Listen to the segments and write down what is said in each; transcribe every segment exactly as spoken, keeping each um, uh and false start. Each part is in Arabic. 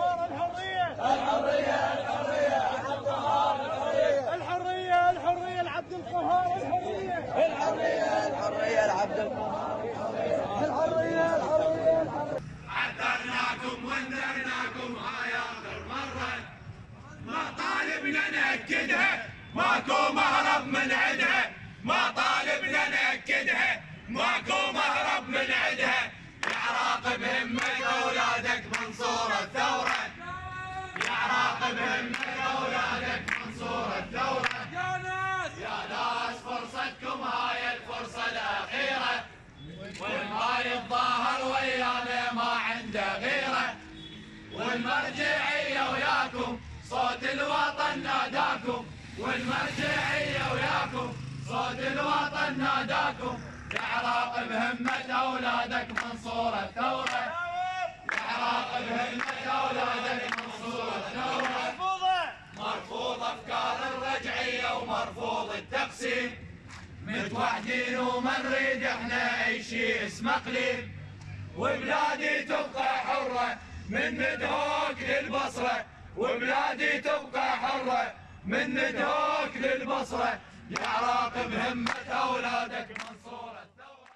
القهار الحرية الحرية الحرية عبد القهار الحرية الحرية الحرية العبد القهار الحرية الحرية الحرية العبد القهار الحرية الحرية الحرية. عذرناكم وانذرناكم هاي آخر مرة، مطالبنا نأكدها ماكو مهرب من عدها، مطالبنا نأكدها ماكو مهرب من عدها. يا عراق بهمك أولادك منصور الثورة، يا عراق بهمك أولادك منصور الثورة. يا ناس يا ناس فرصتكم هاي الفرصة الأخيرة، والما يتظاهر ويانا ما عنده غيره، والمرجعية وياكم صوت الوطن ناداكم، والمرجعية وياكم صوت الوطن ناداكم. يا عراق بهمة أولادك منصور الثورة، يا عراق بهمة أولادك منصور الثورة. مرفوضة مرفوض أفكار الرجعية ومرفوض التقسيم، متوحدين وما نريد احنا اي شيء اسمه اقليم، وبلادي تبقى حرة من ندهوك للبصرة، وبلادي تبقى حرة من ندهوك للبصرة. يا عراق بهمة أولادك منصور الثورة.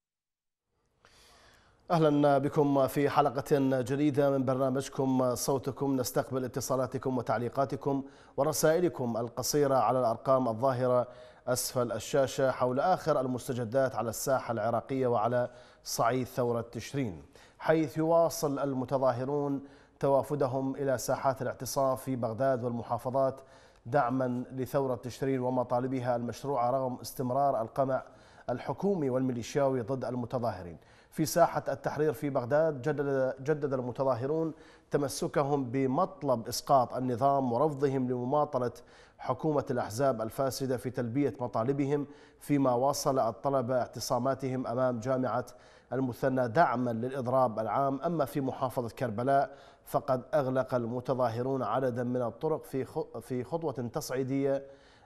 أهلا بكم في حلقة جديدة من برنامجكم صوتكم. نستقبل اتصالاتكم وتعليقاتكم ورسائلكم القصيرة على الأرقام الظاهرة أسفل الشاشة حول آخر المستجدات على الساحة العراقية وعلى صعيد ثورة تشرين، حيث يواصل المتظاهرون توافدهم إلى ساحات الاعتصام في بغداد والمحافظات دعما لثورة تشرين ومطالبها المشروعة رغم استمرار القمع الحكومي والميليشياوي ضد المتظاهرين. في ساحة التحرير في بغداد جدد, جدد المتظاهرون تمسكهم بمطلب إسقاط النظام ورفضهم لمماطلة حكومة الأحزاب الفاسدة في تلبية مطالبهم، فيما واصل الطلبة اعتصاماتهم أمام جامعة المثنى دعما للإضراب العام. أما في محافظة كربلاء فقد أغلق المتظاهرون عددا من الطرق في خطوة تصعيدية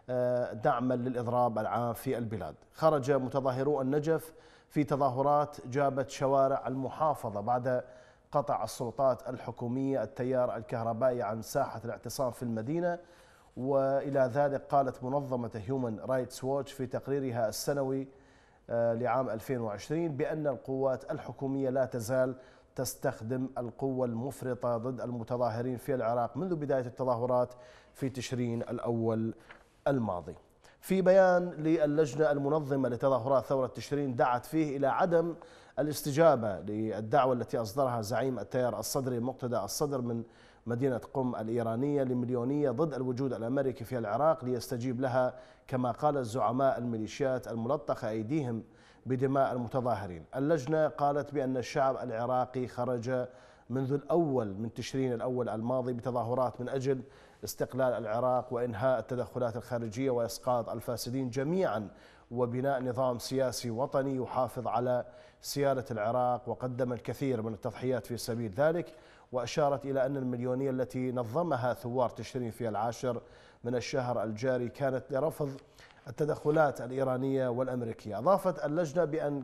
دعما للإضراب العام في البلاد. خرج متظاهرو النجف في تظاهرات جابت شوارع المحافظة بعد قطع السلطات الحكومية التيار الكهربائي عن ساحة الاعتصام في المدينة. وإلى ذلك قالت منظمة هيومن رايتس ووتش في تقريرها السنوي لعام ألفين وعشرين بأن القوات الحكومية لا تزال تستخدم القوة المفرطة ضد المتظاهرين في العراق منذ بداية التظاهرات في تشرين الأول الماضي. في بيان للجنة المنظمة لتظاهرات ثورة تشرين دعت فيه إلى عدم الاستجابة للدعوة التي أصدرها زعيم التيار الصدري مقتدى الصدر من مدينة قم الإيرانية لمليونية ضد الوجود الأمريكي في العراق ليستجيب لها، كما قال الزعماء الميليشيات الملطخة أيديهم بدماء المتظاهرين. اللجنة قالت بأن الشعب العراقي خرج منذ الأول من تشرين الأول الماضي بتظاهرات من أجل استقلال العراق وإنهاء التدخلات الخارجية وإسقاط الفاسدين جميعا وبناء نظام سياسي وطني يحافظ على سيادة العراق، وقدم الكثير من التضحيات في سبيل ذلك. وأشارت إلى أن المليونية التي نظمها ثوار تشرين في العاشر من الشهر الجاري كانت لرفض التدخلات الإيرانية والأمريكية. أضافت اللجنة بأن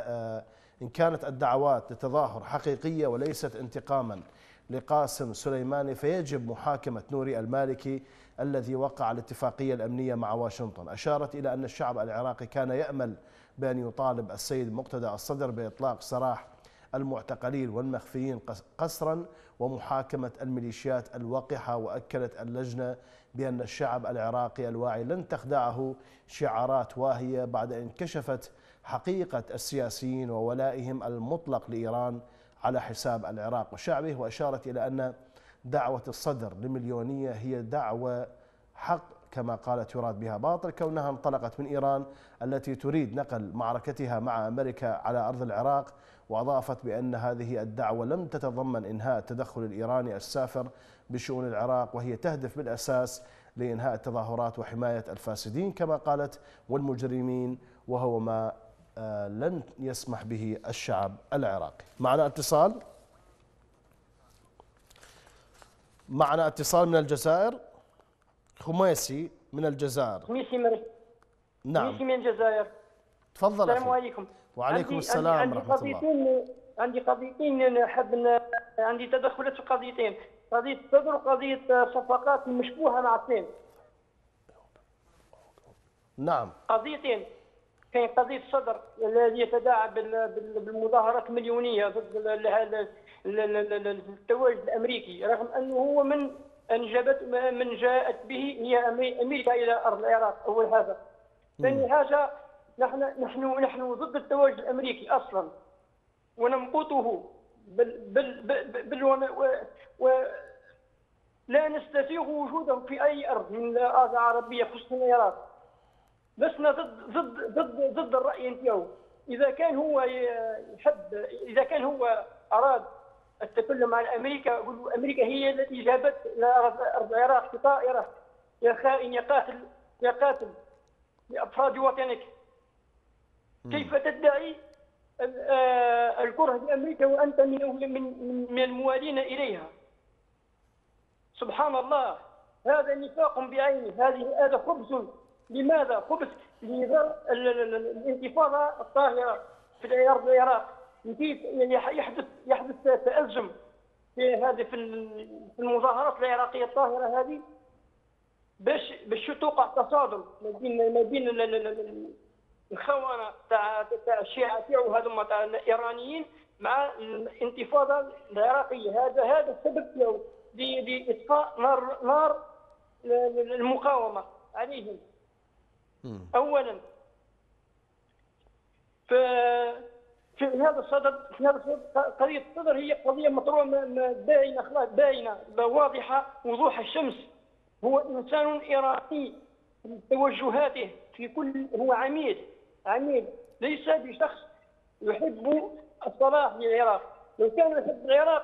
إن كانت الدعوات لتظاهر حقيقية وليست انتقاما لقاسم سليماني فيجب محاكمة نوري المالكي الذي وقع الاتفاقية الأمنية مع واشنطن. أشارت إلى أن الشعب العراقي كان يأمل بأن يطالب السيد مقتدى الصدر بإطلاق سراح المعتقلين والمخفيين قسرا ومحاكمة الميليشيات الوقحة. وأكدت اللجنة بأن الشعب العراقي الواعي لن تخدعه شعارات واهية بعد أن كشفت حقيقة السياسيين وولائهم المطلق لإيران على حساب العراق وشعبه. وأشارت إلى أن دعوة الصدر لمليونية هي دعوة حق كما قالت يراد بها باطل، كونها انطلقت من إيران التي تريد نقل معركتها مع أمريكا على أرض العراق. وأضافت بأن هذه الدعوة لم تتضمن إنهاء التدخل الإيراني السافر بشؤون العراق، وهي تهدف بالأساس لإنهاء التظاهرات وحماية الفاسدين كما قالت والمجرمين، وهو ما لن يسمح به الشعب العراقي. معنا اتصال معنا اتصال من الجزائر. خميسي من الجزائر. خميسي مرحبا. نعم. خميسي من الجزائر. تفضل. السلام عليكم. وعليكم السلام عندي ورحمة الله. عندي قضيتين عندي قضيتين نحب عندي تدخلات في قضيتين، قضيه الصدر وقضيه صفقات مشبوهه مع الصين. نعم. قضيتين، كاين قضيه الصدر الذي يتداعى بالمظاهرات المليونيه ضد التواجد الامريكي، رغم انه هو من انجبت من جاءت به هي امريكا الى ارض العراق. اول هذا. ثاني حاجه، نحن نحن نحن ضد التواجد الامريكي اصلا، ونمقته بال بال بال, بال و لا نستسيغ وجوده في اي ارض من الارض العربيه خصوصا العراق. لسنا ضد ضد ضد ضد الراي نتاعو. اذا كان هو يحب، اذا كان هو اراد التكلم مع امريكا، يقول له امريكا هي التي جابت الى ارض العراق بطائره، يا خائن يا قاتل يا قاتل لافراد وطنك. كيف تدعي الكره لامريكا وانت من من من الموالين اليها؟ سبحان الله، هذا نفاق بعينه، هذه هذا خبث. لماذا خبث؟ لذر الانتفاضه الطاهره في ارض العراق. كيف يحدث يحدث تأزم في هذه في المظاهرات العراقيه الطاهره هذه، باش باش توقع تصادم ما بين ما بين الخونه تاع تاع الشيعه تاعو هذوما تاع الايرانيين مع الانتفاضه العراقيه. هذا هذا السبب تاعو لاطفاء نار نار المقاومه عليهم. اولا ف في هذا الصدد، في هذا الصدد قضيه الصدر هي قضيه مطروحه باينه خلاص، باينه واضحه وضوح الشمس. هو انسان ايراني في توجهاته في كل، هو عميل عميل ليس بشخص يحب الصلاح للعراق. لو كان يحب العراق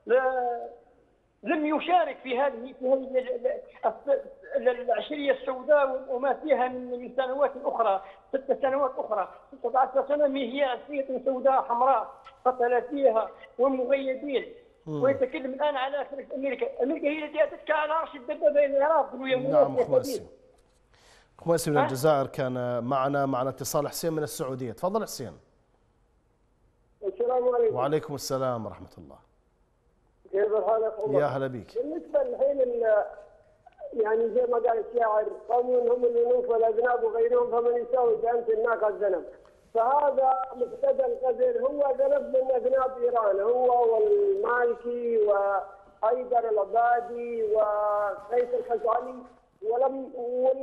لم يشارك في هذه في هذه العشريه السوداء وما فيها من سنوات اخرى، ست سنوات اخرى، ستة عشر سنه هي عشريه سوداء حمراء قتل فيها ومغيبين. ويتكلم الان على امريكا، امريكا هي التي اتت على عرش الدبابه بين العراق. نعم. خواسي خواسي من الجزائر كان معنا معنا اتصال. حسين من السعوديه، تفضل حسين. السلام عليكم. وعليكم السلام ورحمه الله. كيف حالك عمر؟ يا هلا بك. بالنسبه الحين يعني زي ما قال الشاعر، قوم هم الانوف والاذناب وغيرهم فمن يساوي بامس الناقه الذنب. فهذا مقتدى القدر هو ذنب من اذناب ايران، هو والمالكي وحيدر العبادي وقيس الخزعلي. ولم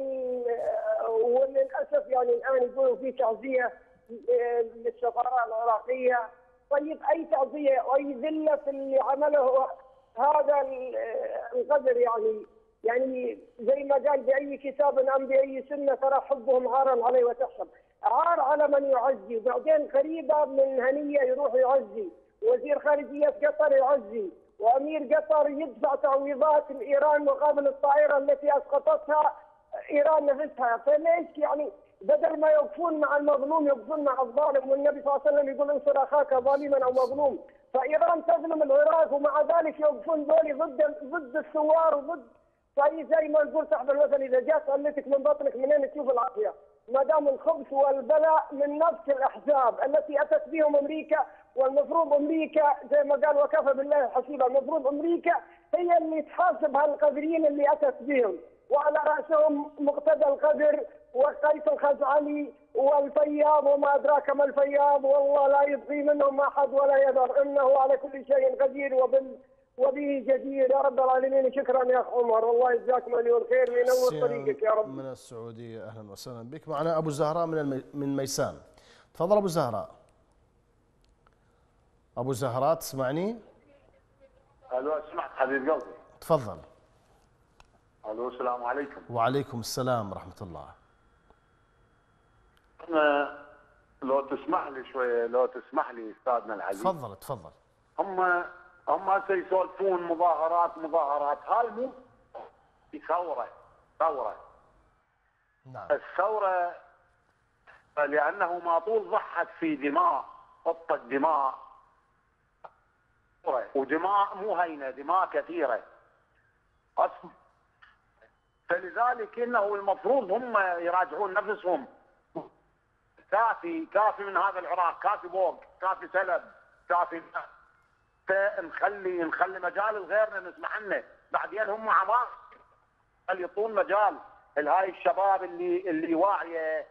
وللاسف يعني الان يقولوا في تعزيه للسفاره العراقيه. طيب اي تعزيه واي ذله في اللي عمله هذا القدر؟ يعني يعني زي ما قال باي كتاب ام باي سنه ترى حبهم عارا عليه وتحسب. عار على من يعزي، وبعدين قريبه من هنيه يروح يعزي، وزير خارجيه قطر يعزي، وامير قطر يدفع تعويضات لايران مقابل الطائره التي اسقطتها ايران نفسها. فليش يعني بدل ما يوقفون مع المظلوم يوقفون مع الظالم؟ والنبي صلى الله عليه وسلم يقول انصر اخاك ظالما او مظلوم. فايران تظلم العراق ومع ذلك يوقفون ذولي ضد ضد الثوار وضد. فهي زي ما نقول صاحب المثل، اذا جات سالتك من بطنك منين تشوف العافيه؟ ما دام الخبث والبلاء من نفس الاحزاب التي اتت بهم امريكا. والمفروض امريكا زي ما قال وكفى بالله حسيبا، المفروض امريكا هي اللي تحاسب هالقذرين اللي اتت بهم، وعلى راسهم مقتدى القدر وقيس الخزعلي والفياض وما ادراك ما الفياض، والله لا يبقي منهم احد ولا يذر، انه على كل شيء قدير وبال وبه جدير. يا رب العالمين. شكرا يا اخ عمر، والله يجزاك مليون خير وينور طريقك يا رب. من السعوديه اهلا وسهلا بك. معنا ابو زهراء من المي... من ميسان. تفضل ابو زهراء. ابو زهراء تسمعني؟ الو سمعت حبيب قلبي. تفضل. الو السلام عليكم. وعليكم السلام ورحمه الله. انا لو تسمح لي شويه، لو تسمح لي استاذنا العزيز. تفضل تفضل. هم هم هسه يسولفون مظاهرات مظاهرات، هاي مو ثوره ثوره. نعم. الثوره لانه ما طول ضحت في دماء، قطه دماء ودماء مو هينه، دماء كثيره. فلذلك انه المفروض هم يراجعون نفسهم. كافي كافي من هذا العراق، كافي بوق، كافي سلب، كافي نخلي نخلي مجال لغيرنا نسمع عنه، بعدين هم عمار اللي يعطون مجال لهاي الشباب اللي اللي واعيه،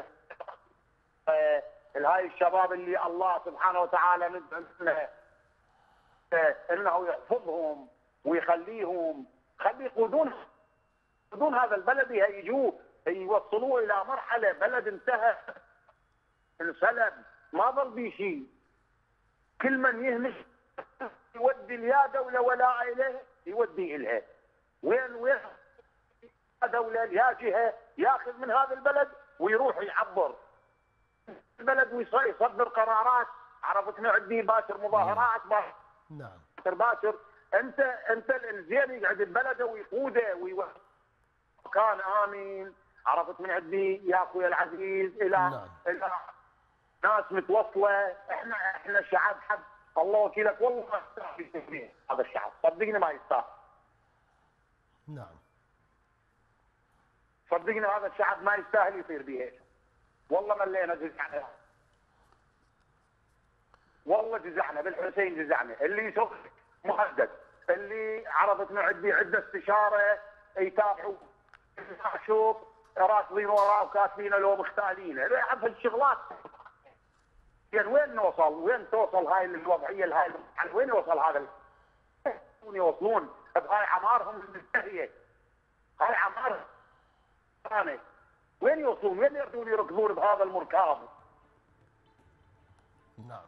لهاي الشباب اللي الله سبحانه وتعالى ندعو انه يحفظهم ويخليهم خلي يقودون يقودون هذا البلد، يهيجوه يوصلوه الى مرحله بلد انتهى انسلب ما ظل به شيء، كل من يهمش يودي اليا دوله ولا اليه يودي الها، وين وين دوله يا جهه ياخذ من هذا البلد ويروح يعبر البلد ويصدر قرارات، عرفت معدي باشر مظاهرات باشر نعم باشر، انت انت الزين يقعد ببلده ويقوده ويوجه مكان امن، عرفت من عندي يا اخوي العزيز الى نعم. الى ناس متوصله، احنا احنا شعب حب الله وكيلك والله ما يستاهل هذا الشعب، صدقني ما يستاهل. نعم صدقني هذا الشعب ما يستاهل يصير به هيك. والله ملينا جزعنا. والله جزعنا بالحسين جزعنا، اللي يسوق مهدد، اللي عرفت معدي عده استشاره يتابعوا شوف راكبين وراه وكاتبين لو مختالين، يعرف الشغلات. يعني وين نوصل؟ وين توصل هاي الوضعيه هاي؟ يعني وين يوصل هذا؟ وين يوصلون؟ بهاي عمارهم المنتهيه. هاي عمار ثاني. وين يوصلون؟ وين يردون يركضون بهذا المركب؟ نعم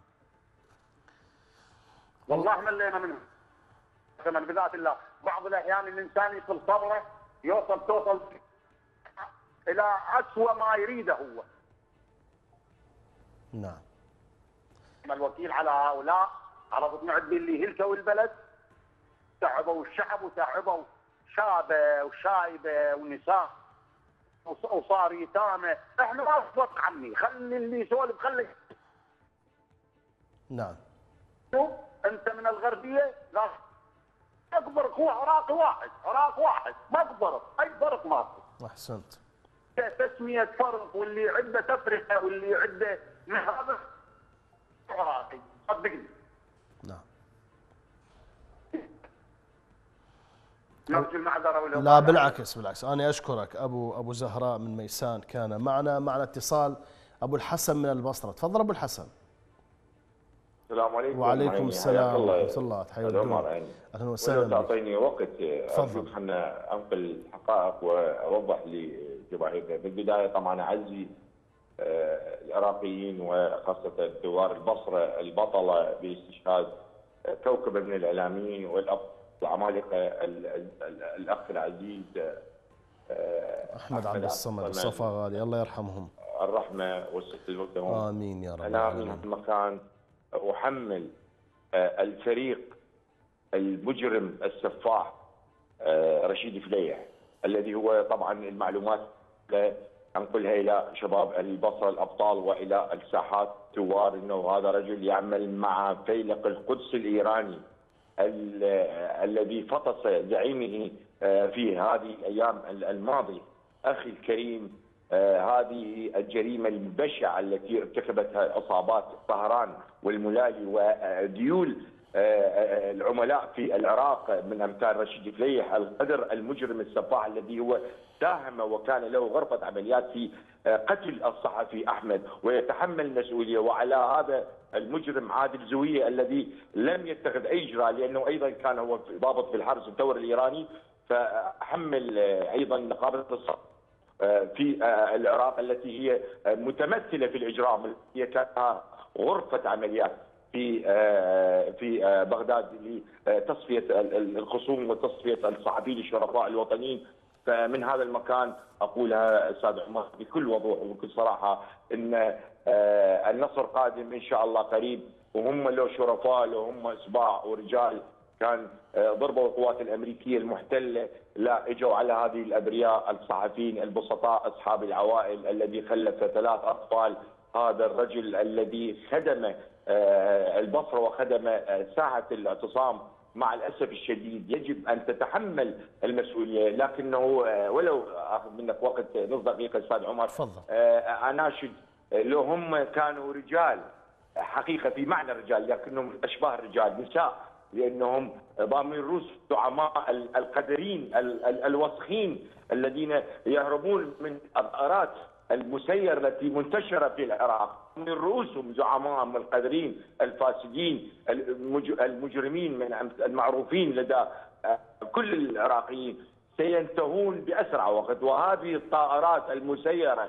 والله ملينا منهم. كمان بذات الله، بعض الاحيان الانسان يصل صبره يوصل توصل الى اسوء ما يريده هو. نعم. الوكيل على هؤلاء عرفت معدي اللي هلكوا البلد، تعبوا الشعب وتعبوا شابه وشايبه ونساء وصار يتامى، احنا ما نصدق عني، خلي اللي يسولف خلي. نعم. انت من الغربيه لا اكبر هو عراقي واحد، عراق واحد، ما فرق، اي فرق ما في. احسنت. تسميه فرق واللي عنده تفرقه واللي عنده من هذا عراقي، صدقني. نعم. نرجو المعذره ولا لا بالعكس بالعكس، انا اشكرك ابو ابو زهراء من ميسان كان معنا. معنا اتصال ابو الحسن من البصره، تفضل ابو الحسن. السلام عليكم. وعليكم السلام ورحمه الله، تحيه الدنيا. اهلا وسهلا. تعطيني وقت تفضل. خلنا انقل الحقائق واوضح لجماهيرنا. بالبدايه طبعا اعزي العراقيين وخاصه ثوار البصره البطله باستشهاد كوكبه من الاعلاميين والعمالقه الاخ العزيز احمد عبد الصمد الصفا غالي، الله يرحمهم. الرحمه والسلام لهم. امين يا رب. انا من هالمكان احمل الفريق المجرم السفاح رشيد فليح الذي هو طبعا المعلومات انقلها الى شباب البصره الابطال والى الساحات ثوار انه هذا رجل يعمل مع فيلق القدس الايراني الذي فطس زعيمه في هذه الايام الماضيه. اخي الكريم، آه هذه الجريمة البشعة التي ارتكبتها عصابات طهران والملالي وديول آه العملاء في العراق من أمثال رشيد فليح القدر المجرم السفاح الذي هو ساهم وكان له غرفة عمليات في آه قتل الصحفي أحمد ويتحمل المسؤولية. وعلى هذا المجرم عادل زوية الذي لم يتخذ أي إجراء لأنه أيضا كان هو ضابط في الحرس الثوري الإيراني، فحمل آه أيضا نقابة الصحف في العراق التي هي متمثله في الاجرام، هي كانت غرفه عمليات في في بغداد لتصفيه الخصوم وتصفيه الصحفيين الشرفاء الوطنيين. فمن هذا المكان اقولها استاذ عمر بكل وضوح وبكل صراحه ان النصر قادم ان شاء الله قريب، وهم لو شرفاء لو هم اصباع ورجال كان ضربوا القوات الامريكيه المحتله لا اجوا على هذه الابرياء الصحفيين البسطاء اصحاب العوائل الذي خلف ثلاث اطفال. هذا الرجل الذي خدم البصره وخدم ساعه الاعتصام مع الاسف الشديد يجب ان تتحمل المسؤوليه، لكنه ولو اخذ منك وقت نص دقيقه استاذ عمر. تفضل. اناشد لو هم كانوا رجال حقيقه في معنى الرجال، لكنهم اشباه الرجال، نساء، لانهم ضامين رؤوس الزعماء القذرين الوسخين الذين يهربون من الثأرات المسيرة التي منتشره في العراق، من رؤوسهم زعمائهم القذرين الفاسدين المجرمين من المعروفين لدى كل العراقيين سينتهون باسرع وقت، وهذه الطائرات المسيره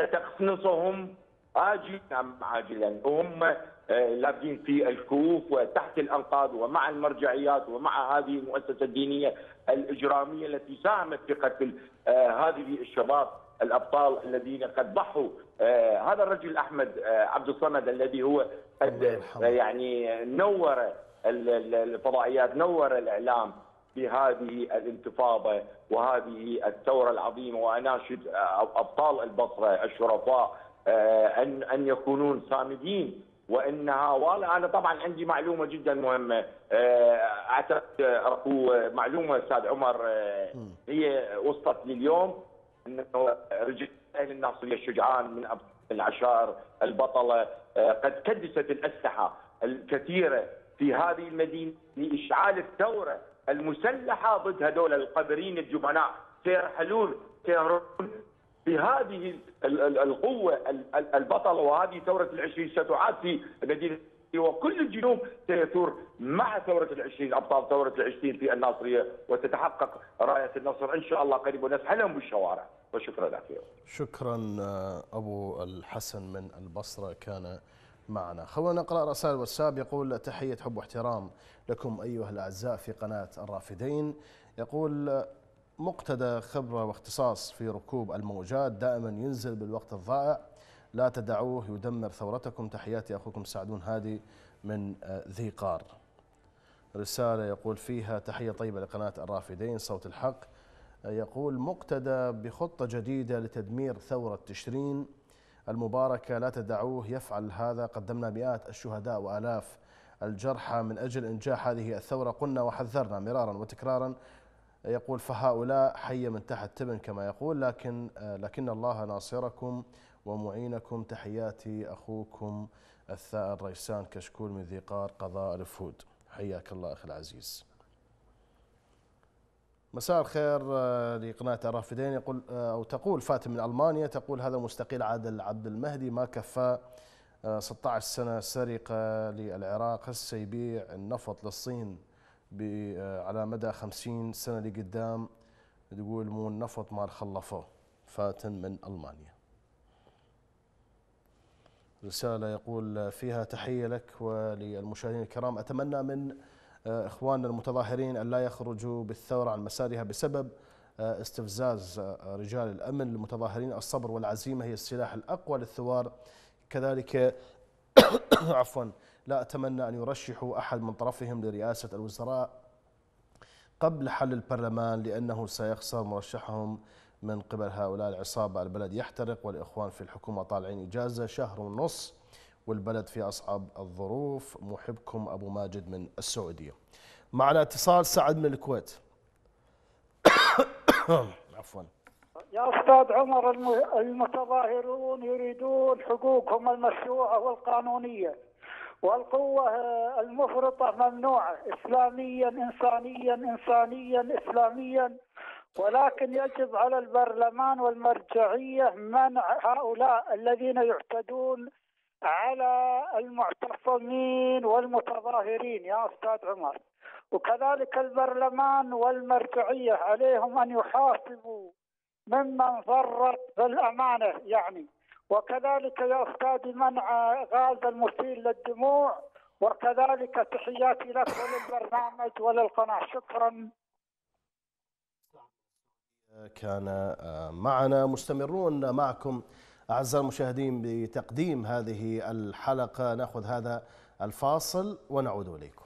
ستقنصهم آجلا أم عاجلا، وهم لابدين في الكهوف وتحت الأنقاض ومع المرجعيات ومع هذه المؤسسة الدينية الإجرامية التي ساهمت في قتل هذه الشباب الأبطال الذين قد ضحوا. هذا الرجل أحمد عبد الصمد الذي هو قد يعني نور الفضائيات، نور الإعلام بهذه الانتفاضة وهذه الثورة العظيمة، وأناشد أبطال البصرة الشرفاء أن أن يكونون صامدين، وانها والله انا طبعا عندي معلومه جدا مهمه، اعتقد اكو معلومه استاذ عمر هي وصلت لي اليوم، انه رجال اهل الناصريه الشجعان من ابطال العشائر البطله قد كدست الاسلحه الكثيره في هذه المدينه لاشعال الثوره المسلحه ضد هذول القذرين الجبناء، سيرحلون سيهربون بهذه القوة البطلة، وهذه ثورة العشرين ستعاد في مدينة، وكل الجنوب سيثور مع ثورة العشرين، أبطال ثورة العشرين في الناصرية، وتتحقق راية النصر إن شاء الله قريب، ونسحلهم بالشوارع. وشكرا لك. شكرا أبو الحسن من البصرة كان معنا. خلونا نقرأ رسائل واتساب. يقول تحية حب واحترام لكم أيها الأعزاء في قناة الرافدين. يقول مقتدى خبرة واختصاص في ركوب الموجات، دائما ينزل بالوقت الضائع، لا تدعوه يدمر ثورتكم. تحياتي أخوكم سعدون هادي من ذي قار. رسالة يقول فيها تحية طيبة لقناة الرافدين صوت الحق. يقول مقتدى بخطة جديدة لتدمير ثورة تشرين المباركة، لا تدعوه يفعل هذا. قدمنا مئات الشهداء وآلاف الجرحى من أجل إنجاح هذه الثورة، قلنا وحذرنا مرارا وتكرارا. يقول فهؤلاء حي من تحت تبن كما يقول، لكن لكن الله ناصركم ومعينكم. تحياتي أخوكم الثائر ريسان كشكول من ذي قار قضاء الفهود. حياك الله أخي العزيز. مساء الخير لقناة الرافدين. يقول أو تقول فاتن من ألمانيا، تقول هذا مستقيل عادل عبد المهدي ما كفى ستة عشر سنة سرقة للعراق، هسه يبيع النفط للصين على مدى خمسين سنة لقدام، تقول مو النفط مال خلفوه. فاتن من ألمانيا. رسالة يقول فيها تحية لك وللمشاهدين الكرام، أتمنى من إخواننا المتظاهرين أن لا يخرجوا بالثورة عن مسارها بسبب استفزاز رجال الأمن المتظاهرين. الصبر والعزيمة هي السلاح الأقوى للثوار. كذلك عفوا لا أتمنى أن يرشحوا أحد من طرفهم لرئاسة الوزراء قبل حل البرلمان، لأنه سيخسر مرشحهم من قبل هؤلاء العصابة. البلد يحترق والإخوان في الحكومة طالعين إجازة شهر ونص والبلد في أصعب الظروف. محبكم أبو ماجد من السعودية. معنا اتصال سعد من الكويت. عفوا يا أستاذ عمر، المتظاهرون يريدون حقوقهم المشروعة والقانونية، والقوة المفرطة ممنوعة إسلاميا إنسانيا إنسانيا إسلاميا، ولكن يجب على البرلمان والمرجعية منع هؤلاء الذين يعتدون على المعتصمين والمتظاهرين يا أستاذ عمر. وكذلك البرلمان والمرجعية عليهم أن يحاسبوا ممن فرط بالأمانة يعني. وكذلك يا أستاذ منع غاز المسيل للدموع. وكذلك تحياتي لك وللبرنامج وللقناة. شكرا. كان معنا. مستمرون معكم أعزائي المشاهدين بتقديم هذه الحلقة. نأخذ هذا الفاصل ونعود إليكم.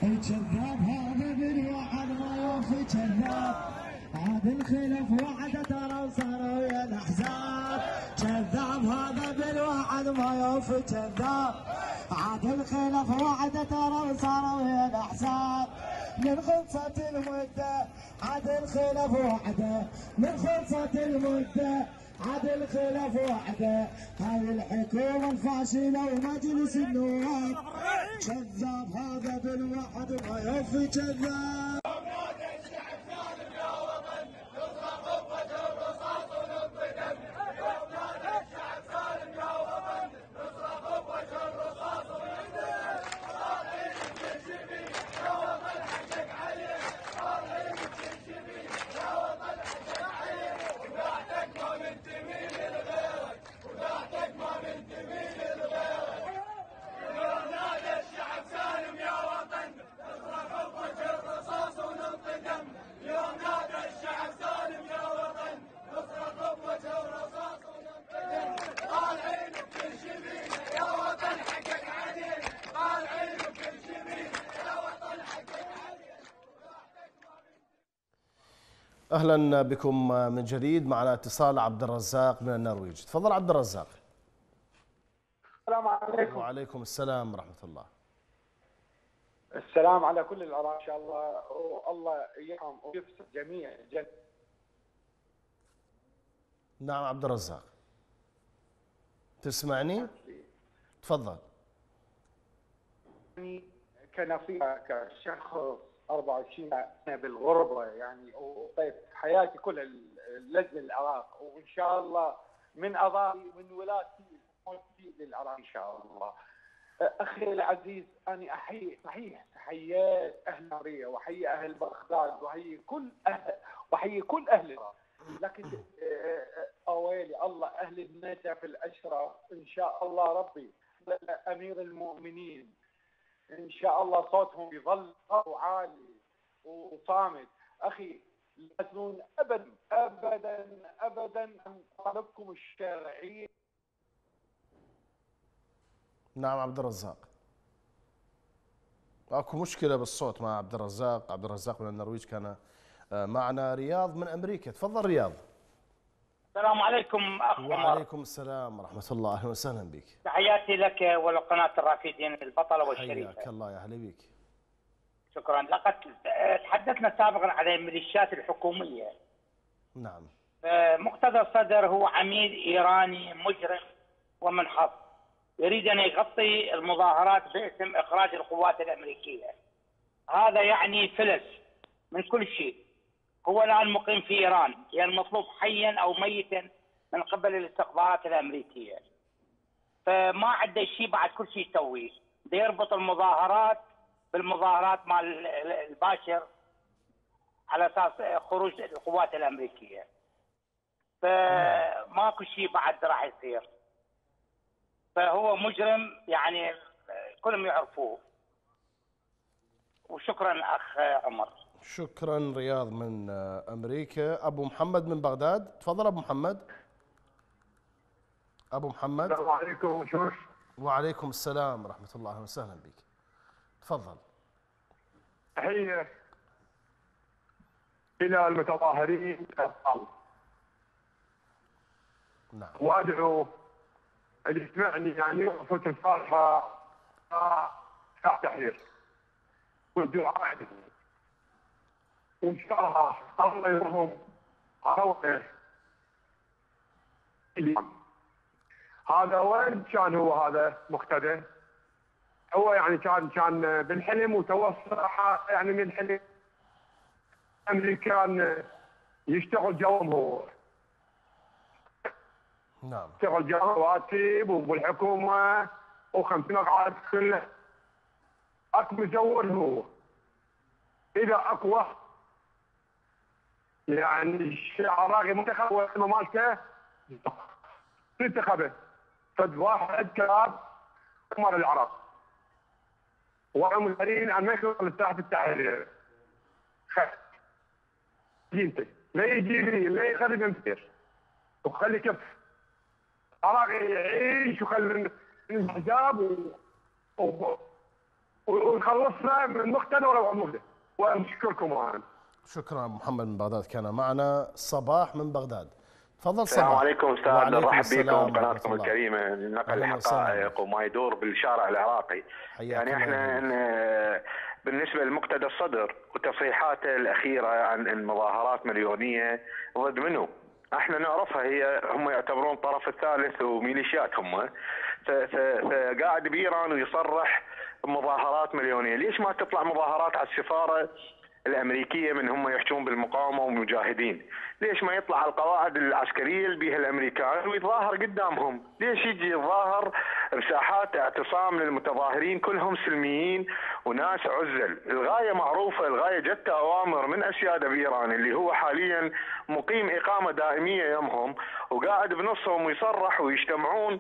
كذاب هذا بالوعد ما يوفي كذاب عاد الخلف وعده ترى وصاروا ويا الاحزاب كذاب هذا بالوعد ما يوفي كذاب عاد الخلف وعده ترى وصاروا ويا الاحزاب من خلصة المدة عاد الخلف وعده من خلصة المدة عاد الخلاف وحده هذه الحكومة الفاشلة ومجلس النواب كذاب هذا بالوعد ما يوفي كذاب أهلا بكم من جديد. معنا اتصال عبد الرزاق من النرويج. تفضل عبد الرزاق. السلام عليكم. وعليكم السلام ورحمة الله. السلام على كل العراق إن شاء الله والله يرحم ويفسد جميع الجن. نعم عبد الرزاق تسمعني؟ تفضل. كنصيحة كشخص أربعة وعشرين سنة بالغربة يعني وطيت حياتي كلها لجل العراق وإن شاء الله من أضاعي من ولادتي موتي للعراق إن شاء الله. أخي العزيز أنا أحيي صحيح حيات أهل سوريا وحيي أهل بغداد وحيي كل أهل وحيي كل أهل العراق لكن أويلي الله أهل النجف الأشرف إن شاء الله ربي أمير المؤمنين إن شاء الله صوتهم يظل عالي وصامت. أخي لا تنسون أبدا أبدا أبدا عن طلبكم الشرعي. نعم عبد الرزاق اكو مشكلة بالصوت مع عبد الرزاق. عبد الرزاق من النرويج كان معنا. رياض من أمريكا. تفضل رياض. السلام عليكم أخ عمر. وعليكم السلام ورحمة الله. أهلا وسهلا بك. تحياتي لك ولقناة الرافدين البطلة والشريفة. حياك الله. يا أهلا بك. شكرا. لقد تحدثنا سابقا على الميليشيات الحكومية. نعم. مقتدى الصدر هو عميل إيراني مجرم ومنحط يريد أن يغطي المظاهرات باسم إخراج القوات الأمريكية. هذا يعني فلس من كل شيء. هو الآن مقيم في إيران يعني مطلوب حيا أو ميتا من قبل الاستخبارات الأمريكية. فما عنده شيء بعد كل شيء يسويه. بده يربط المظاهرات بالمظاهرات مال الباشر على أساس خروج القوات الأمريكية. فماكو شيء بعد راح يصير. فهو مجرم يعني كلهم يعرفوه. وشكرا أخ عمر. شكرا رياض من أمريكا. أبو محمد من بغداد. تفضل أبو محمد. أبو محمد. السلام عليكم. شوش. وعليكم السلام ورحمة الله. أهلا وسهلا بك. تفضل. تحية إلى المتظاهرين الأبطال. نعم. وأدعو اللي يسمعني يعني يوقفوا الفاتحة ساعة تحرير والدعاء وإن شاء الله الله يرحم عروقه. هذا وين كان هو هذا مقتدى؟ هو يعني كان كان بالحلم وتوفى يعني من الحلم. أمريكان يشتغل جوهم هو. نعم. يشتغل جو رواتب وبالحكومة وخمسين مقعد كله. أكو مزور هو. إذا أقوى يعني العراقي منتخب وما مالته انتخبه فد واحد كلاب امر العراق وعمرين ان ما يوصل لساحه التحرير. خف جينته لا يجي لي لا يخرب يمسير وخلي كف العراقي يعيش وخلي الحجاب و ونخلصنا من مقتدى ولا مقتدى. ونشكركم انا. شكرا محمد من بغداد كان معنا. صباح من بغداد، تفضل صباح. السلام عليكم استاذ، نرحب بكم بقناتكم الله. الكريمه لنقل الحقائق وما يدور بالشارع العراقي. يعني احنا بالنسبه لمقتدى الصدر وتصريحاته الاخيره عن المظاهرات مليونيه ضد منه، احنا نعرفها، هي هم يعتبرون الطرف الثالث وميليشيات هم، فقاعد بايران ويصرح مظاهرات مليونيه. ليش ما تطلع مظاهرات على السفاره الامريكيه من هم يحجون بالمقاومه والمجاهدين؟ ليش ما يطلع على القواعد العسكريه اللي بيها الامريكان ويتظاهر قدامهم؟ ليش يجي يتظاهر بساحات اعتصام للمتظاهرين كلهم سلميين وناس عزل؟ الغايه معروفه، الغايه جت اوامر من اسياده بايران اللي هو حاليا مقيم اقامه دائميه يمهم وقاعد بنصهم ويصرح ويجتمعون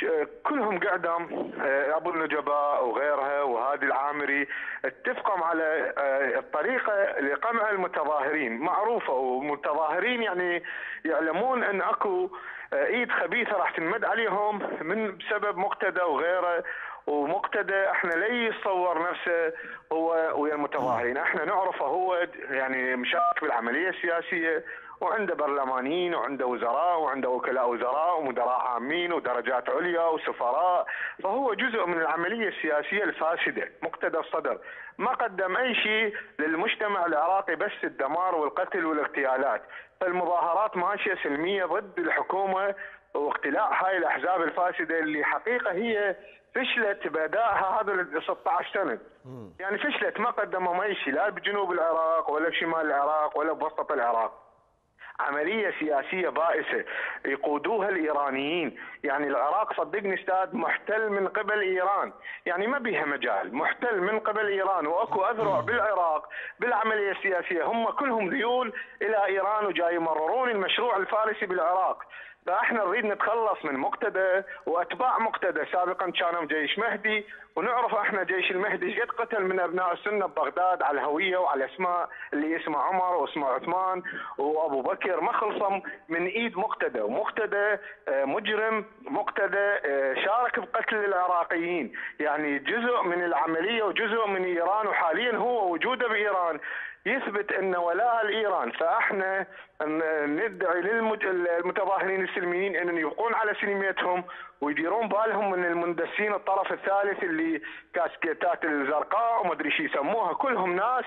كلهم قدام ابو النجباء وغيرها وهادي العامري، اتفقوا على الطريقه لقمع المتظاهرين معروفه، والمتظاهرين يعني يعلمون ان اكو ايد خبيثه راح تنمد عليهم من بسبب مقتدى وغيره. ومقتدى احنا لا يتصور نفسه هو ويا المتظاهرين، احنا نعرفه هو يعني مشارك بالعمليه السياسيه وعنده برلمانيين وعنده وزراء وعنده وكلاء وزراء ومدراء عامين ودرجات عليا وسفراء، فهو جزء من العمليه السياسيه الفاسده. مقتدى الصدر ما قدم اي شيء للمجتمع العراقي بس الدمار والقتل والاغتيالات، فالمظاهرات ماشيه سلميه ضد الحكومه واقتلاع هاي الاحزاب الفاسده اللي حقيقه هي فشلت بادائها هذا ال ستة عشر سنه. يعني فشلت، ما قدموا اي شيء لا بجنوب العراق ولا بشمال العراق ولا بوسط العراق. عملية سياسية بائسة يقودوها الإيرانيين. يعني العراق صدقني استاذ محتل من قبل إيران، يعني ما بيها مجال، محتل من قبل إيران، وأكو أذرع بالعراق بالعملية السياسية هم كلهم ذيول إلى إيران وجاي يمررون المشروع الفارسي بالعراق. فاحنا نريد نتخلص من مقتدى واتباع مقتدى. سابقا كانوا جيش مهدي، ونعرف احنا جيش المهدي قد قتل من ابناء السنه ببغداد على الهويه وعلى اسماء اللي اسمه عمر واسمه عثمان وابو بكر، ما خلصم من ايد مقتدى. ومقتدى مجرم، مقتدى شارك بقتل العراقيين، يعني جزء من العمليه وجزء من ايران، وحاليا هو وجوده بايران يثبت ان ولاء لايران. فاحنا ندعي للمتظاهرين السلميين ان يبقون على سلميتهم ويديرون بالهم من المندسين الطرف الثالث اللي كاسكيتات الزرقاء وما ادري شو يسموها، كلهم ناس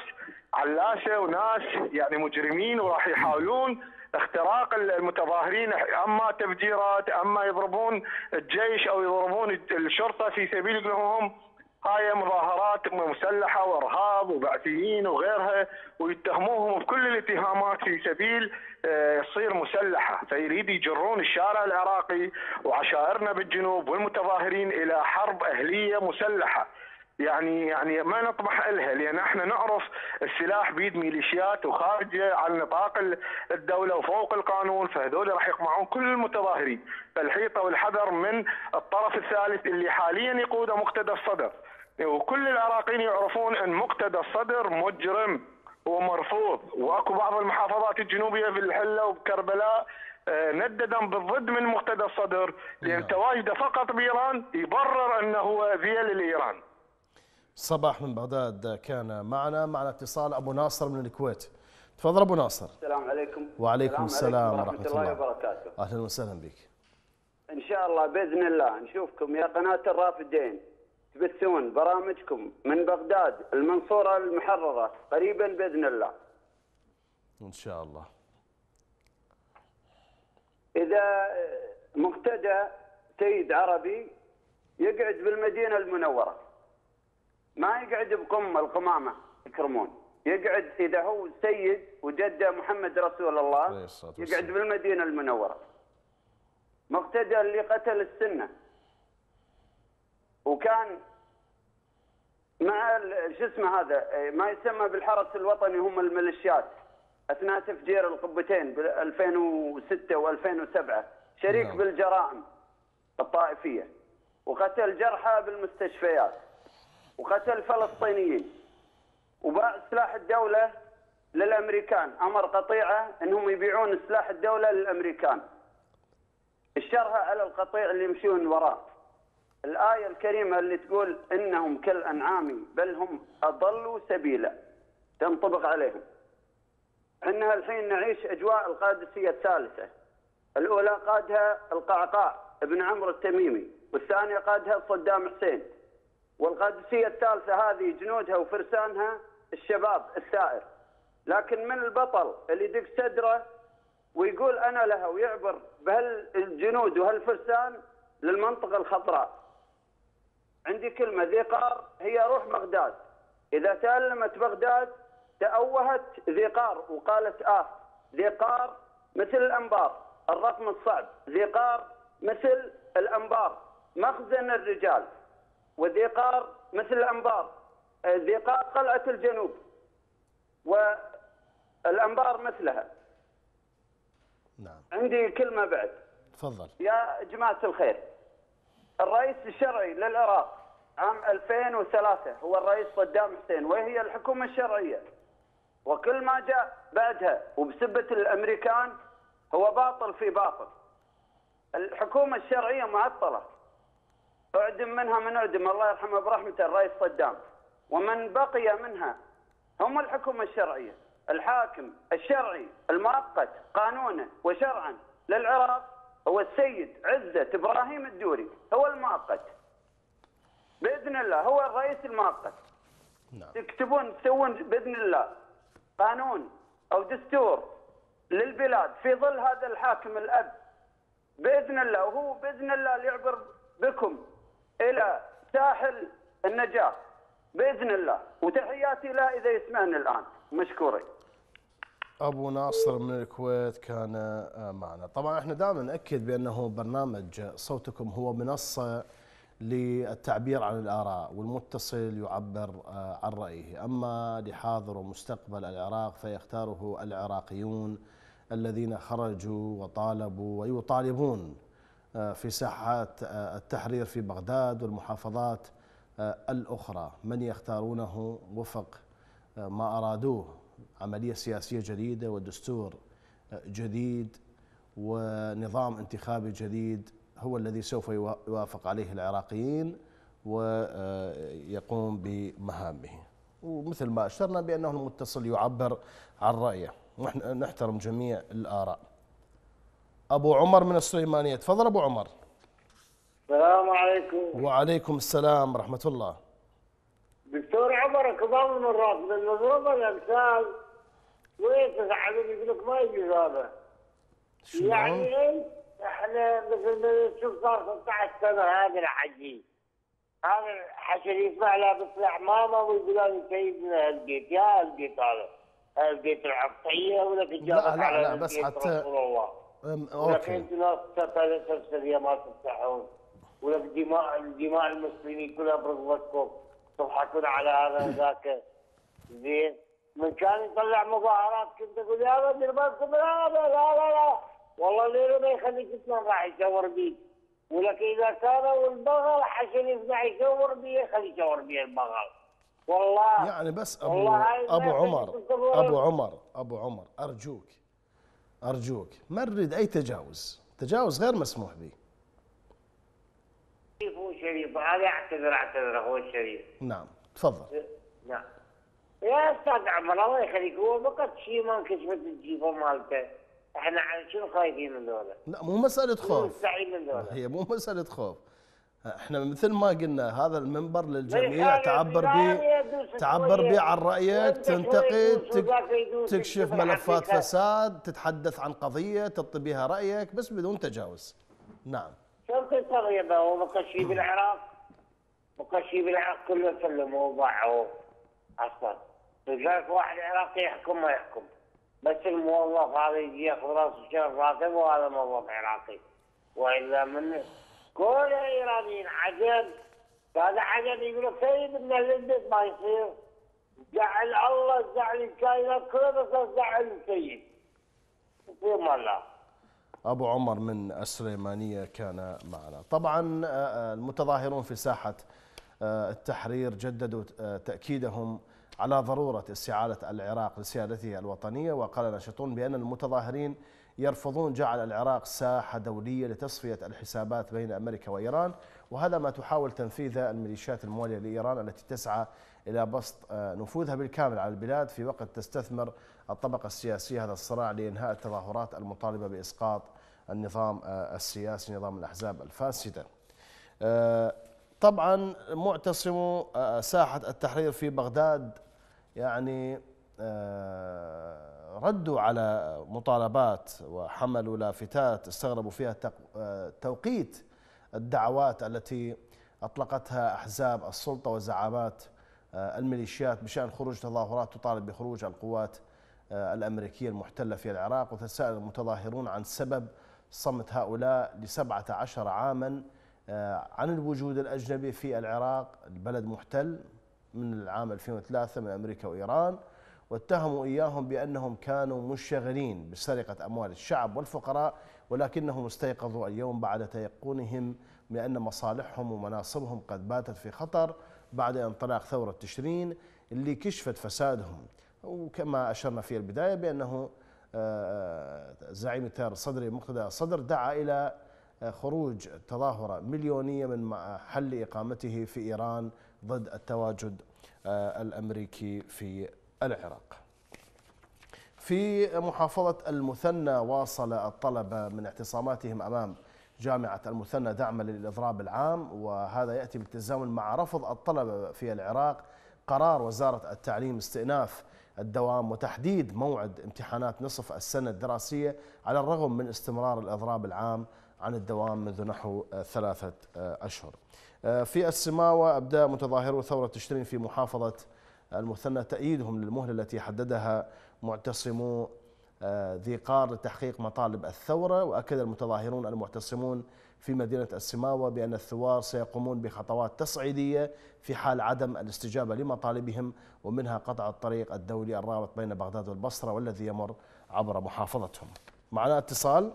علاسه وناس يعني مجرمين، وراح يحاولون اختراق المتظاهرين، اما تفجيرات اما يضربون الجيش او يضربون الشرطه في سبيل انهم هاي مظاهرات مسلحه وارهاب وبعثيين وغيرها، ويتهموهم بكل الاتهامات في سبيل تصير مسلحه، فيريد يجرون الشارع العراقي وعشائرنا بالجنوب والمتظاهرين الى حرب اهليه مسلحه. يعني يعني ما نطمح لها، لان احنا نعرف السلاح بيد ميليشيات وخارجه عن نطاق الدوله وفوق القانون، فهذول راح يقمعون كل المتظاهرين. فالحيطه والحذر من الطرف الثالث اللي حاليا يقوده مقتدى الصدر، وكل العراقيين يعرفون ان مقتدى الصدر مجرم ومرفوض. واكو بعض المحافظات الجنوبيه في الحله وبكربلاء نددا بالضد من مقتدى الصدر، لان تواجده فقط بايران يبرر انه هو ذيل لايران. صباح من بغداد كان معنا. معنا اتصال ابو ناصر من الكويت. تفضل ابو ناصر. السلام عليكم. وعليكم السلام ورحمه ورحمه الله وبركاته. اهلا وسهلا بك. ان شاء الله باذن الله نشوفكم يا قناه الرافدين تبثون برامجكم من بغداد المنصوره المحرره قريبا باذن الله. ان شاء الله. اذا مقتدى سيد عربي يقعد بالمدينه المنوره، ما يقعد بقم القمامه يكرمون، يقعد اذا هو سيد وجده محمد رسول الله يقعد بالمدينه المنوره. مقتدى اللي قتل السنه وكان مع شو اسمه هذا ما يسمى بالحرس الوطني هم الميليشيات اثناء تفجير القبتين ب ألفين وستة وألفين وسبعة، شريك نعم. بالجرائم الطائفيه، وقتل جرحى بالمستشفيات، وقتل فلسطينيين، وباع سلاح الدوله للامريكان، امر قطيعه انهم يبيعون سلاح الدوله للامريكان. اشترها على القطيع اللي يمشون وراه. الآية الكريمة اللي تقول إنهم كالأنعام بل هم أضلوا سبيلا تنطبق عليهم. إحنا الحين نعيش أجواء القادسية الثالثة. الأولى قادها القعقاع ابن عمرو التميمي، والثانية قادها صدام حسين، والقادسية الثالثة هذه جنودها وفرسانها الشباب الثائر. لكن من البطل اللي يدق صدره ويقول أنا لها ويعبر بهالجنود وهالفرسان للمنطقة الخضراء. عندي كلمة، ذي قار هي روح بغداد. إذا تألمت بغداد تأوهت ذي قار وقالت آه. ذي قار مثل الأنبار، الرقم الصعب. ذي قار مثل الأنبار، مخزن الرجال. وذي قار مثل الأنبار، ذي قار قلعة الجنوب، والأنبار مثلها. نعم. عندي كلمة بعد. تفضل. يا جماعة الخير، الرئيس الشرعي للعراق عام ألفين وثلاثة هو الرئيس صدام حسين، وهي الحكومة الشرعية، وكل ما جاء بعدها وبسبة الأمريكان هو باطل في باطل. الحكومة الشرعية معطلة، اعدم منها من اعدم، الله يرحمه برحمته الرئيس صدام، ومن بقي منها هم الحكومة الشرعية. الحاكم الشرعي المؤقت قانونا وشرعا للعراق هو السيد عزت إبراهيم الدوري، هو المؤقت بإذن الله، هو الرئيس المؤقت. نعم. تكتبون تسوون بإذن الله قانون أو دستور للبلاد في ظل هذا الحاكم الأب بإذن الله، وهو بإذن الله اللي يعبر بكم إلى ساحل النجاة بإذن الله. وتحياتي له إذا يسمعني الآن، مشكورين. أبو ناصر من الكويت كان معنا. طبعا احنا دائما نأكد بأنه برنامج صوتكم هو منصة للتعبير عن الآراء، والمتصل يعبر عن رأيه. أما لحاضر ومستقبل العراق فيختاره العراقيون الذين خرجوا وطالبوا ويطالبون في ساحات التحرير في بغداد والمحافظات الأخرى، من يختارونه وفق ما أرادوه، عملية سياسية جديدة ودستور جديد ونظام انتخابي جديد هو الذي سوف يوافق عليه العراقيين ويقوم بمهامه. ومثل ما أشرنا بأنه المتصل يعبر عن رأيه، ونحن نحترم جميع الآراء. أبو عمر من السليمانية، تفضل أبو عمر. السلام عليكم. وعليكم السلام ورحمة الله. دكتور عمر كمان مرات من نظام الامثال وين تزعلون يقول لك ما يجوز هذا. يعني ايش؟ احنا مثل ما تشوف صار ستة عشر سنه هذا الحجي. هذا الحشر يسمع لابس العمامه ويقول انا سيدنا هالبيت، يا هالبيت هذا هالبيت العبطيه ولك جابك على لا لا بس حتى رسول الله. ولكن انتم ناس تسلسليه ما تفتحون، ولك دماء دماء المسلمين كلها برغبتكم. تضحكون على هذا وذاك. زين من كان يطلع مظاهرات كنت اقول يا رب بالكم لا لا لا لا والله الليله ما يخليك تطلع يشاور بيك. ولك اذا كانوا البغل حسن يسمع يشاور بيه خلي يشاور بيه البغل. والله يعني بس ابو ابو عمر ابو عمر ابو عمر ارجوك ارجوك ما نريد اي تجاوز، تجاوز غير مسموح به. هو شريف، هذا اعتذر اعتذر هو الشريف. نعم تفضل. نعم يا استاذ عمر الله يخليك، هو فقط شيء ما انكشفت الجيفه مالته، احنا شنو خايفين من ذولا؟ لا مو مساله خوف، مستعين من ذولا، هي مو مساله خوف. احنا مثل ما قلنا هذا المنبر للجميع، تعبر به تعبر به عن رايك، تنتقد، تكشف ملفات فساد، تتحدث عن قضيه تعطي بها رايك بس بدون تجاوز. نعم. شوف التغيير هو مقشي بالعراق، مقشي بالعراق كله سلموا وضاعوا اصلا. لذلك واحد عراقي يحكم ما يحكم، بس الموظف هذا يجي ياخذ راسه شهر راتب وهذا موظف عراقي. والا من كل الايرانيين عجب، هذا عجب يقول لك سيد من البيت ما يصير. زعل الله زعل الكائنات كلها بس زعل السيد. يصير ما لا. أبو عمر من السليمانية كان معنا. طبعا المتظاهرون في ساحة التحرير جددوا تأكيدهم على ضرورة استعادة العراق لسيادته الوطنية. وقال ناشطون بأن المتظاهرين يرفضون جعل العراق ساحة دولية لتصفية الحسابات بين أمريكا وإيران، وهذا ما تحاول تنفيذه الميليشيات الموالية لإيران التي تسعى إلى بسط نفوذها بالكامل على البلاد، في وقت تستثمر الطبقة السياسية هذا الصراع لإنهاء التظاهرات المطالبة بإسقاط النظام السياسي، نظام الأحزاب الفاسدة. طبعا معتصمو ساحة التحرير في بغداد يعني ردوا على مطالبات وحملوا لافتات استغربوا فيها توقيت الدعوات التي أطلقتها أحزاب السلطة وزعامات الميليشيات بشأن خروج تظاهرات تطالب بخروج القوات الأمريكية المحتلة في العراق. وتساءل المتظاهرون عن سبب صمت هؤلاء لسبعة عشر عاما عن الوجود الأجنبي في العراق، البلد محتل من العام ألفين وثلاثة من أمريكا وإيران، واتهموا إياهم بأنهم كانوا مشتغلين بسرقة أموال الشعب والفقراء، ولكنهم استيقظوا اليوم بعد تيقنهم بأن مصالحهم ومناصبهم قد باتت في خطر بعد انطلاق ثورة تشرين اللي كشفت فسادهم. وكما أشرنا في البداية بأنه زعيم التيار الصدري مقتدى الصدر دعا إلى خروج تظاهرة مليونية من محل إقامته في إيران ضد التواجد الأمريكي في العراق. في محافظة المثنى واصل الطلبة من اعتصاماتهم أمام جامعة المثنى دعما للإضراب العام، وهذا يأتي بالتزامن مع رفض الطلبة في العراق قرار وزارة التعليم استئناف الدوام وتحديد موعد امتحانات نصف السنة الدراسية على الرغم من استمرار الإضراب العام عن الدوام منذ نحو ثلاثة أشهر. في السماوة أبدأ متظاهرو ثورة تشرين في محافظة المثنى تأييدهم للمهلة التي حددها معتصمو ذي قار لتحقيق مطالب الثورة. وأكد المتظاهرون المعتصمون في مدينة السماوة بأن الثوار سيقومون بخطوات تصعيدية في حال عدم الاستجابة لمطالبهم، ومنها قطع الطريق الدولي الرابط بين بغداد والبصرة والذي يمر عبر محافظتهم. معنا اتصال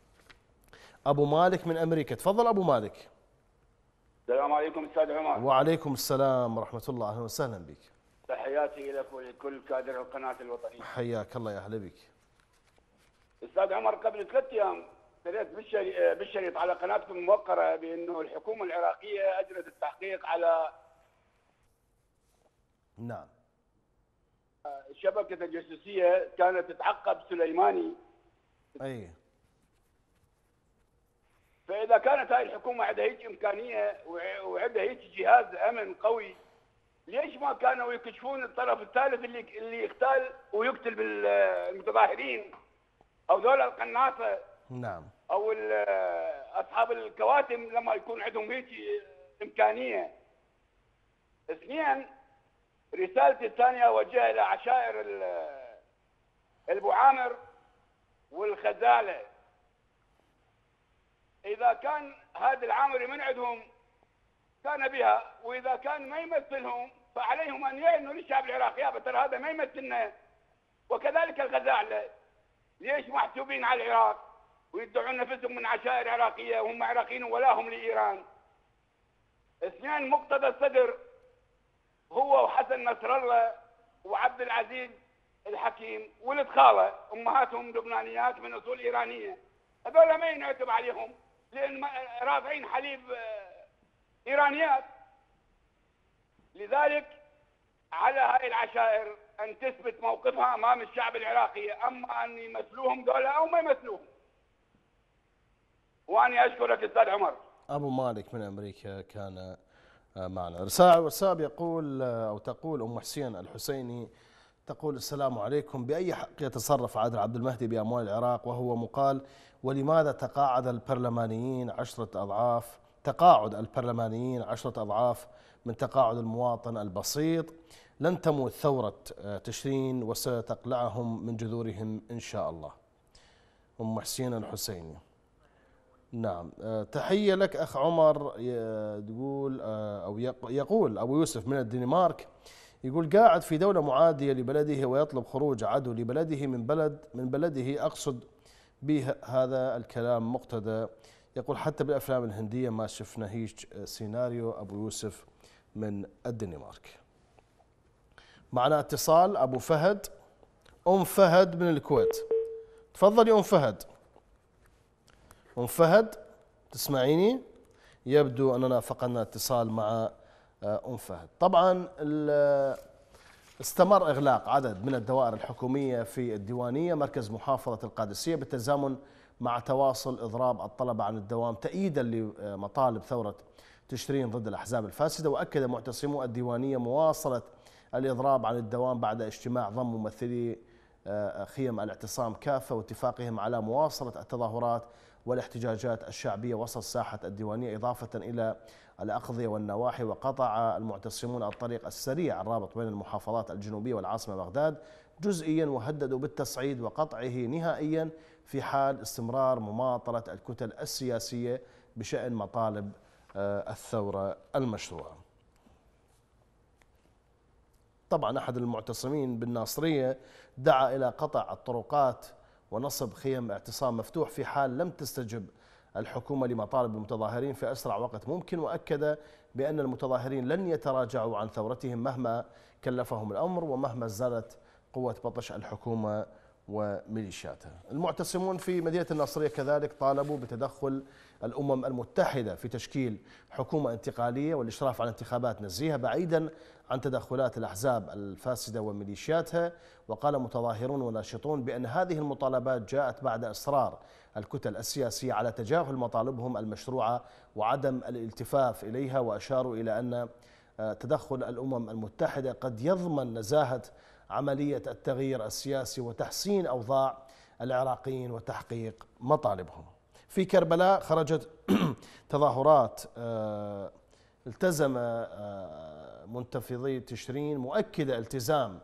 أبو مالك من أمريكا. تفضل أبو مالك. السلام عليكم أستاذ عمر. وعليكم السلام ورحمة الله، أهلا وسهلا بك. تحياتي لك ولكل كادر القناة الوطنية. حياك الله، يا أهلا بك. أستاذ عمر، قبل ثلاث أيام قريت بالشريط على قناتكم الموقرة بأنه الحكومة العراقية أجرت التحقيق على نعم شبكة الجاسوسية كانت تتعقب سليماني. أي. فإذا كانت هاي الحكومة عندها هيك إمكانية وعندها هيك جهاز أمن قوي، ليش ما كانوا يكشفون الطرف الثالث اللي اللي يقتل ويقتل بالمتظاهرين او ذول القناصه؟ نعم. او اصحاب الكواتم لما يكون عندهم هيك امكانيه. اثنين، رسالتي الثانيه اوجهها الى عشائر البو عامر والخزاله. اذا كان هذا العامري من عندهم كان بها، واذا كان ما يمثلهم فعليهم ان يعلنوا للشعب العراقي يابا ترى هذا ما يمثلنا. وكذلك الغزاله، ليش محسوبين على العراق ويدعون نفسهم من عشائر عراقيه وهم عراقيين ولاهم لايران؟ اثنين، مقتدى الصدر هو وحسن نصر الله وعبد العزيز الحكيم ولد خاله امهاتهم لبنانيات من اصول ايرانيه، هذول ما ينعتب عليهم لان رافعين حليب ايرانيات. لذلك على هاي العشائر ان تثبت موقفها امام الشعب العراقي، اما ان يمثلوهم دولة او ما يمثلوهم. واني اشكرك استاذ عمر. ابو مالك من امريكا كان معنا. رسالة واتساب يقول او تقول ام حسين الحسيني تقول: السلام عليكم، باي حق يتصرف عادل عبد المهدي باموال العراق وهو مقال؟ ولماذا تقاعد البرلمانيين عشرة اضعاف تقاعد البرلمانيين عشرة أضعاف من تقاعد المواطن البسيط؟ لن تموت ثورة تشرين وستقلعهم من جذورهم إن شاء الله. أم حسين الحسيني. نعم، تحية لك أخ عمر. تقول أو يقول أبو يوسف من الدنمارك، يقول: قاعد في دولة معادية لبلده ويطلب خروج عدو لبلده من بلد من بلده، أقصد به هذا الكلام مقتدى. يقول: حتى بالأفلام الهندية ما شفنا هيك سيناريو. أبو يوسف من الدنمارك. معنا اتصال أبو فهد، أم فهد من الكويت. تفضلي أم فهد. أم فهد تسمعيني؟ يبدو أننا فقدنا اتصال مع أم فهد. طبعا استمر إغلاق عدد من الدوائر الحكومية في الديوانية مركز محافظة القادسية بالتزامن مع تواصل إضراب الطلبة عن الدوام تأييدا لمطالب ثورة تشرين ضد الأحزاب الفاسدة. وأكد معتصمو الديوانية مواصلة الإضراب عن الدوام بعد اجتماع ضم ممثلي خيم الاعتصام كافة واتفاقهم على مواصلة التظاهرات والاحتجاجات الشعبية وسط ساحة الديوانية، إضافة إلى الأقضية والنواحي. وقطع المعتصمون الطريق السريع الرابط بين المحافظات الجنوبية والعاصمة بغداد جزئيا، وهددوا بالتصعيد وقطعه نهائيا في حال استمرار مماطلة الكتل السياسية بشأن مطالب الثورة المشروعة. طبعا أحد المعتصمين بالناصرية دعا إلى قطع الطرقات ونصب خيم اعتصام مفتوح في حال لم تستجب الحكومة لمطالب المتظاهرين في أسرع وقت ممكن، وأكد بأن المتظاهرين لن يتراجعوا عن ثورتهم مهما كلفهم الأمر ومهما زالت قوة بطش الحكومة وميليشياتها. المعتصمون في مدينة الناصرية كذلك طالبوا بتدخل الأمم المتحدة في تشكيل حكومة انتقالية والإشراف على انتخابات نزيهة بعيدا عن تدخلات الأحزاب الفاسدة وميليشياتها. وقال متظاهرون وناشطون بأن هذه المطالبات جاءت بعد إصرار الكتل السياسية على تجاهل مطالبهم المشروعة وعدم الالتفاف إليها، وأشاروا إلى أن تدخل الأمم المتحدة قد يضمن نزاهة عملية التغيير السياسي وتحسين أوضاع العراقيين وتحقيق مطالبهم. في كربلاء خرجت تظاهرات التزم منتفضي تشرين مؤكدة التزام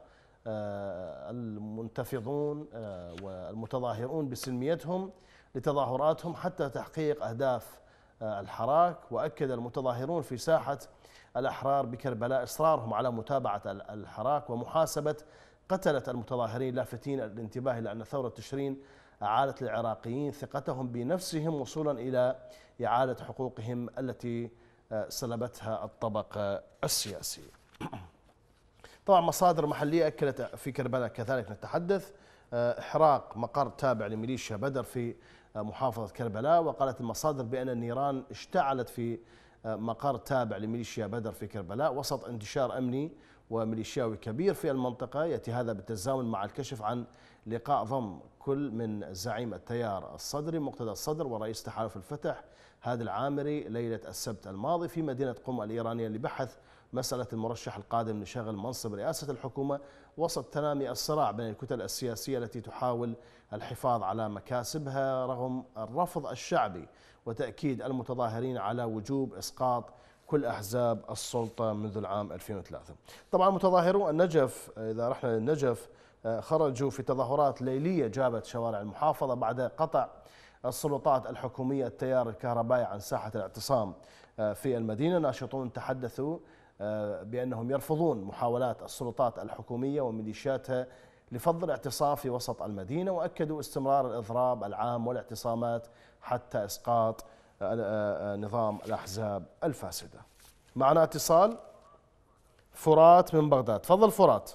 المنتفضون والمتظاهرون بسلميتهم لتظاهراتهم حتى تحقيق أهداف الحراك. وأكد المتظاهرون في ساحة الأحرار بكربلاء إصرارهم على متابعة الحراك ومحاسبة قتلة المتظاهرين، لافتين الانتباه إلى أن ثورة تشرين أعادت للعراقيين ثقتهم بنفسهم وصولا إلى إعادة حقوقهم التي سلبتها الطبقة السياسية. طبعا مصادر محلية أكدت في كربلاء كذلك نتحدث إحراق مقر تابع لميليشيا بدر في محافظة كربلاء. وقالت المصادر بأن النيران اشتعلت في مقر تابع لميليشيا بدر في كربلاء وسط انتشار أمني وميليشياوي كبير في المنطقة. يأتي هذا بالتزامن مع الكشف عن لقاء ضم كل من زعيم التيار الصدري مقتدى الصدر ورئيس تحالف الفتح هادي العامري ليلة السبت الماضي في مدينة قم الإيرانية لبحث مسألة المرشح القادم لشغل منصب رئاسة الحكومة وسط تنامي الصراع بين الكتل السياسية التي تحاول الحفاظ على مكاسبها رغم الرفض الشعبي وتأكيد المتظاهرين على وجوب إسقاط كل أحزاب السلطة منذ العام ألفين وثلاثة. طبعا متظاهرو النجف إذا رحنا للنجف خرجوا في تظاهرات ليلية جابت شوارع المحافظة بعد قطع السلطات الحكومية التيار الكهربائي عن ساحة الاعتصام في المدينة. ناشطون تحدثوا بأنهم يرفضون محاولات السلطات الحكومية وميليشياتها لفض الاعتصام في وسط المدينة، وأكدوا استمرار الإضراب العام والاعتصامات حتى إسقاط نظام الأحزاب الفاسدة. معنا اتصال فرات من بغداد. تفضل فرات.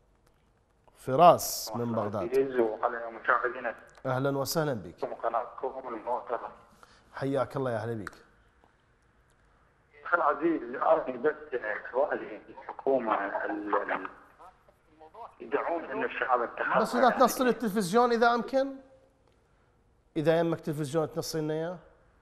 فراس من بغداد. أهلا وسهلا بك. قناتكم الموترة. حياك الله يا أهلا بك. أخي العزيز أنا بس سؤالي الحكومة يدعون أن الشعب انتخب بس إذا تنصل التلفزيون إذا أمكن، إذا يمك تلفزيون تنصل لنا إياه.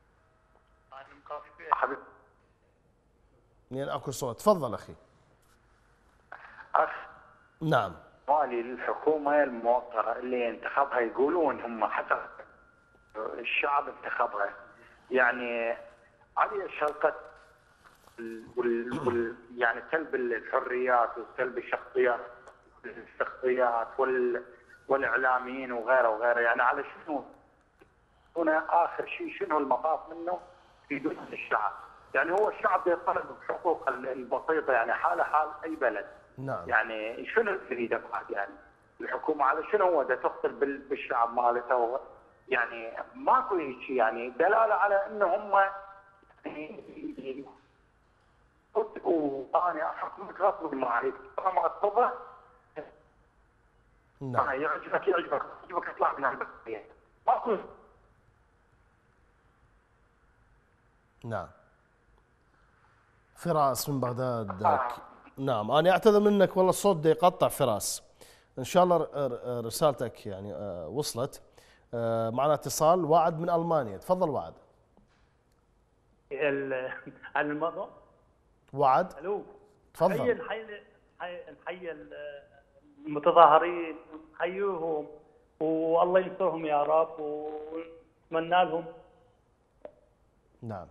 حبيبي. يعني أكو صوت. تفضل أخي. أخ. نعم. سؤالي للحكومة الموقرة اللي انتخبها يقولون هم حسب الشعب انتخبها، يعني علي الشرقة وال... وال... يعني سلب الحريات وسلب الشخصيات الشخصيات وال... والاعلاميين وغيره وغيره، يعني على شنو هنا اخر شيء شنو المطاف منه في دون الشعب؟ يعني هو الشعب يطالب بحقوق البسيطه، يعني حاله حال اي بلد. نعم. يعني شنو تريد بعد يعني الحكومه على شنو هو ده تقتل بالشعب مالته؟ يعني ماكو هيك يعني دلاله على انه هم يعني وانا حكومه غصب المعارف طالما اتفضل نعم. يعجبك يعجبك يعجبك اطلع من البلديه ماكو. نعم. فراس من بغداد. آه. نعم انا اعتذر منك والله الصوت ده يقطع فراس. ان شاء الله رسالتك يعني وصلت. معنا اتصال وعد من المانيا، تفضل وعد. عن الموضوع وعد. الو تفضل. نحيي نحيي نحيي المتظاهرين، نحييهم والله ينصرهم يا رب ونتمنى لهم. نعم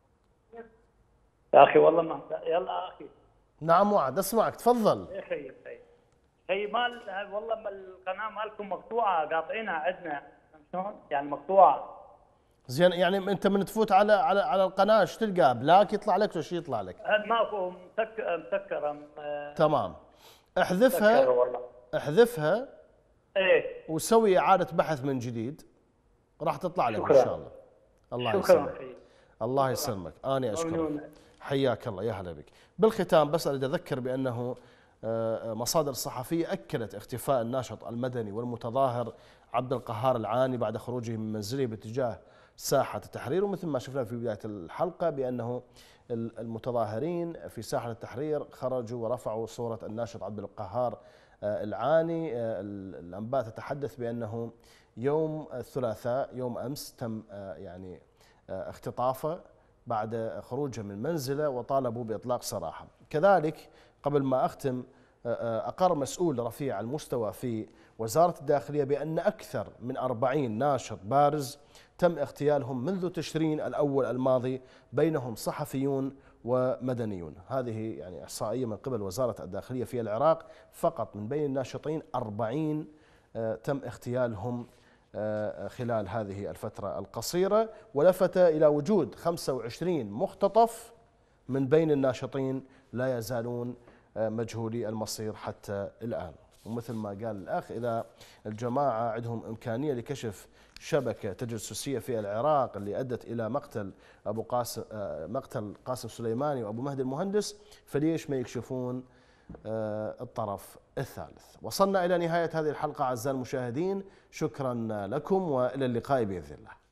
يا اخي والله ما يلا اخي. نعم وعد اسمعك تفضل. يا اخي اخي هي مال والله ما القناه مالكم مقطوعه قاطعينها عندنا شلون؟ يعني مقطوعه. زين يعني انت من تفوت على على على القناه ايش تلقى؟ بلاك يطلع لك ولا شيء يطلع لك؟ ماكو مسكر مسكره. تمام. احذفها والله. احذفها ايه وسوي اعاده بحث من جديد راح تطلع لك ان شاء الله. الله يسلمك. شكرا. الله يسلمك. انا اشكرك. حياك الله. يا هلا بك. بالختام بس اريد اذكر بانه مصادر صحفيه اكدت اختفاء الناشط المدني والمتظاهر عبد القهار العاني بعد خروجه من منزله باتجاه ساحه التحرير، ومثل ما شفنا في بدايه الحلقه بانه المتظاهرين في ساحه التحرير خرجوا ورفعوا صوره الناشط عبد القهار العاني. الانباء تتحدث بانه يوم الثلاثاء يوم امس تم يعني اختطافه بعد خروجه من منزله وطالبوا باطلاق سراحه. كذلك قبل ما اختم اقر مسؤول رفيع المستوى في وزاره الداخليه بان اكثر من أربعين ناشط بارز تم اغتيالهم منذ تشرين الاول الماضي، بينهم صحفيون ومدنيون. هذه يعني احصائيه من قبل وزاره الداخليه في العراق، فقط من بين الناشطين أربعين تم اغتيالهم خلال هذه الفترة القصيرة، ولفت إلى وجود خمسة وعشرين مختطف من بين الناشطين لا يزالون مجهولي المصير حتى الآن. ومثل ما قال الأخ إذا الجماعة عندهم إمكانية لكشف شبكة تجسسية في العراق اللي أدت إلى مقتل أبو قاسم مقتل قاسم سليماني وأبو مهدي المهندس، فليش ما يكشفون الطرف الثالث؟ وصلنا إلى نهاية هذه الحلقة أعزائي المشاهدين، شكرا لكم وإلى اللقاء بإذن الله.